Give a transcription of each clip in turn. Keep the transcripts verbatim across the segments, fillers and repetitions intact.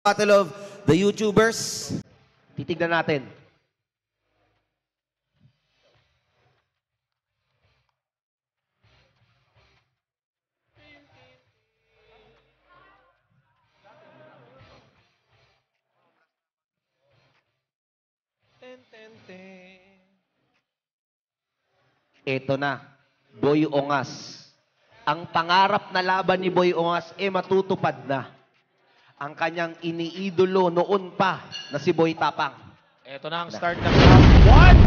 Battle of the YouTubers. Titignan natin. Ito na, Boy Ongas. Ang pangarap na laban ni Boy Ongas eh matutupad na. Ang kanyang iniidolo noon pa na si Boy Tapang. Ito na ang start ng round one.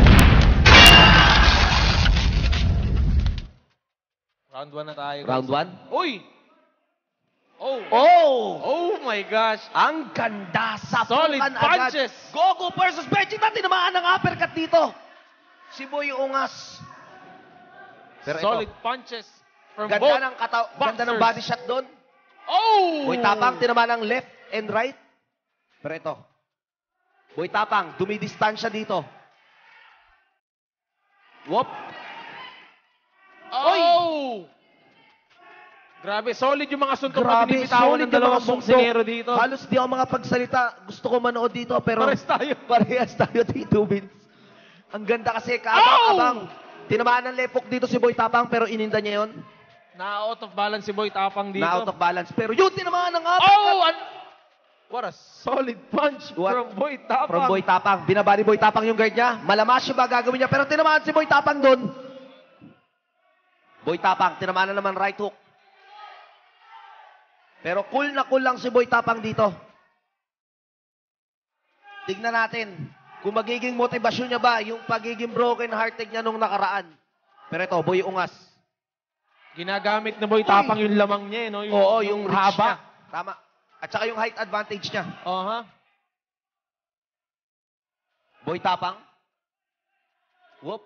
Round one na tayo. Round one? Uy! Oh! Oh! Oh my gosh! Ang ganda sa Solid punches! Gogo versus Vegeta. Tinamaan ng uppercut dito. Si Boy Ongas. Pero Solid ito, punches from ganda both ng kataw boxers. Ganda ng body shot doon. Oh! Boy Tapang tinamaan ng left and right. Pero ito, Boy Tapang dumidistansya dito. Whoop! Oh! Grabe, solid yung mga suntok na Grabe, binibitawan solid ng yung dalawang mga suntok. boksingero dito. Halos di ako makapagsalita. Gusto ko manood dito pero Parehas tayo. Parehas tayo dito, Vince. Ang ganda kasi kaabang-abang. Oh! Tinamaan ng lepok dito si Boy Tapang pero ininda niya yun. Na-out of balance si Boy Tapang dito. Na out of balance. Pero yun, tinamaan ng uppercut. Oh! An What a solid punch What? from Boy Tapang. From Boy Tapang. Binaba ni Boy Tapang yung guard niya. Malamas yung ba gagawin niya. Pero tinamaan si Boy Tapang doon. Boy Tapang, tinamaan na naman right hook. Pero cool na cool lang si Boy Tapang dito. Tignan natin kung magiging motivasyon niya ba yung pagiging broken hearted niya nung nakaraan. Pero ito, Boy Ongas. Ginagamit na Boy Tapang yung lamang niya, eh, no? Yung, Oo, yung, yung reach haba. niya. Tama. At saka yung height advantage niya. Uh-huh. Boy Tapang. Whoop.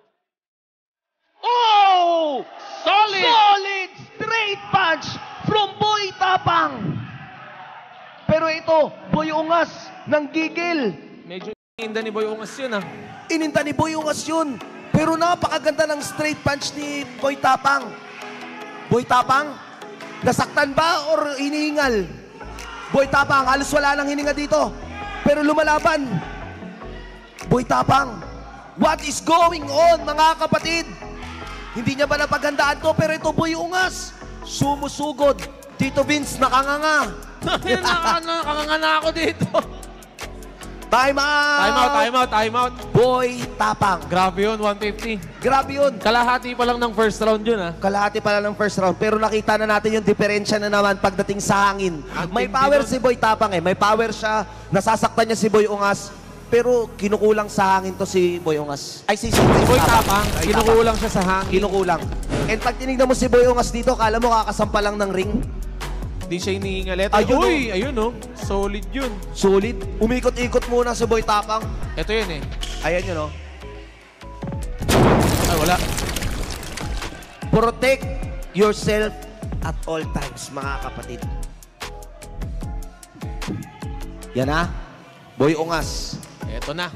Oh! Solid! Solid straight punch from Boy Tapang. Pero ito, Boy Ongas, nang gigil. Medyo inda ni Boy Ongas yun, ah. Ininda ni Boy Ongas yun. Pero napakaganda ng straight punch ni Boy Tapang. Boy Tapang, nasaktan ba or hinihingal? Boy Tapang, halos wala nang hininga dito. Pero lumalaban. Boy Tapang, what is going on, mga kapatid? Hindi niya ba napaghandaan to? Pero ito, Boy Ongas, sumusugod. Tito Vince, nakanganga. Nakanganga na ako dito. Time out! Time out, time out, time out. Boy Tapang. Grabe yun, one fifty. Grabe yun. Kalahati pa lang ng first round yun, ah. Kalahati pala ng first round. Pero nakita na natin yung diferensya na naman pagdating sa hangin. Ang May tindi power nun. si Boy Tapang eh. May power siya. Nasasaktan niya si Boy Ongas. Pero kinukulang sa hangin to si Boy Ongas. Ay, si, si, Si Boy Tapang, kinukulang siya sa hangin. Kinukulang. And pag tinignan mo si Boy Ongas dito, kala mo kakasampa lang ng ring. Hindi siya iniingalit. Ayun, Uy, ayun, oh. Solid yun. Solid. Umikot-ikot muna si Boy Tapang. Ito yun, eh. Ayan yun, oh. Ay, wala. Protect yourself at all times, mga kapatid. Yan ha. Boy Ongas. Ito na.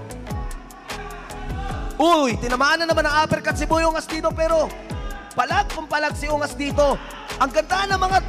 Uy, tinamaan na naman ang uppercut si Boy Ongas dito, pero palag kung palag si Ongas dito. Ang ganda ng mga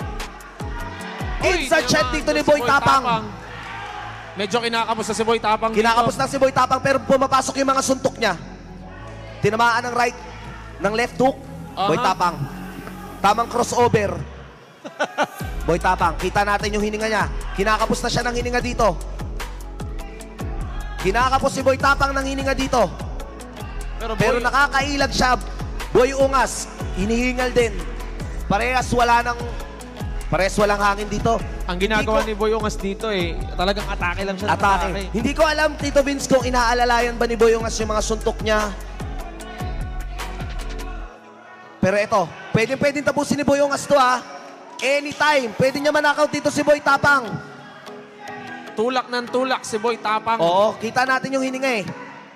Uy, inside shot dito ni si Boy Tapang. Medyo kinakapos na si Boy Tapang Kinakapos dito. na si Boy Tapang, pero pumapasok yung mga suntok niya. Tinamaan ng right, ng left hook. Uh-huh. Boy Tapang. Tamang crossover. Boy Tapang, kita natin yung hininga niya. Kinakapos na siya ng hininga dito. Kinakapos si Boy Tapang ng hininga dito. Pero, Pero Boy, nakakailag siya. Boy Ongas, hinihingal din. Parehas wala ng... Parehas walang hangin dito. ang ginagawa Hindi ni Boy Ongas dito, eh, talagang atake lang siya. ng Atake. Hindi ko alam, Tito Vince, kung inaalalayan ba ni Boy Ongas yung mga suntok niya. Pero ito, pwedeng-pwedeng tapusin ni Boy Ongas to, ha. Anytime. Pwede niya manakaw dito si Boy Tapang. Tulak ng tulak si Boy Tapang. Oo, kita natin yung hininga, eh.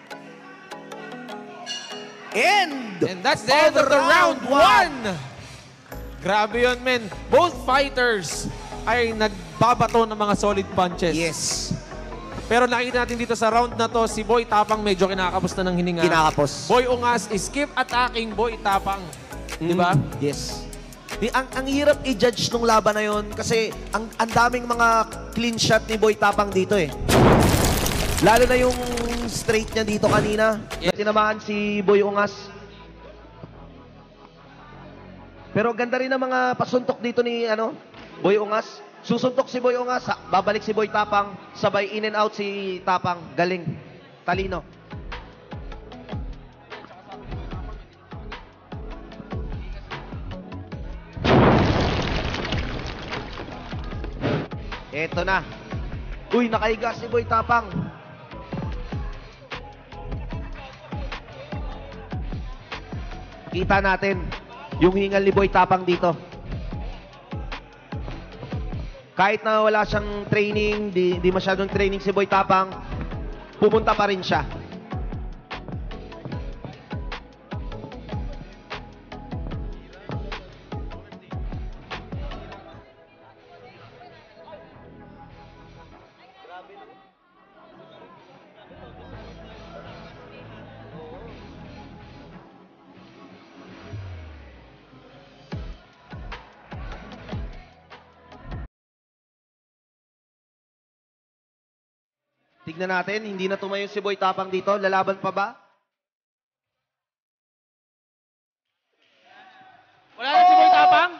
And, And that's the end of the round one. Grabe yun, men. Both fighters ay nagbabato ng mga solid punches. Yes. Pero nakita natin dito sa round na to, si Boy Tapang medyo kinakapos na ng hininga. Kinakapos. Boy Ongas is keep attacking Boy Tapang. Di ba? Mm, yes. Di- Ang, ang hirap i-judge nung laban na yon kasi ang, ang daming mga clean shot ni Boy Tapang dito eh. Lalo na yung straight niya dito kanina. Na tinamaan si Boy Ungas. Pero ganda rin ang mga pasuntok dito ni ano, Boy Ungas. Susuntok si Boy Ungas, ha- babalik si Boy Tapang, sabay in and out si Tapang. Galing. Talino. Eto na. Uy, nakaiga si Boy Tapang. Kita natin yung hingal ni Boy Tapang dito. Kahit na wala siyang training, di, di masyadong training si Boy Tapang, pumunta pa rin siya. Tignan natin, hindi na tumayo si Boy Tapang dito. Lalaban pa ba? Wala na si Boy Tapang?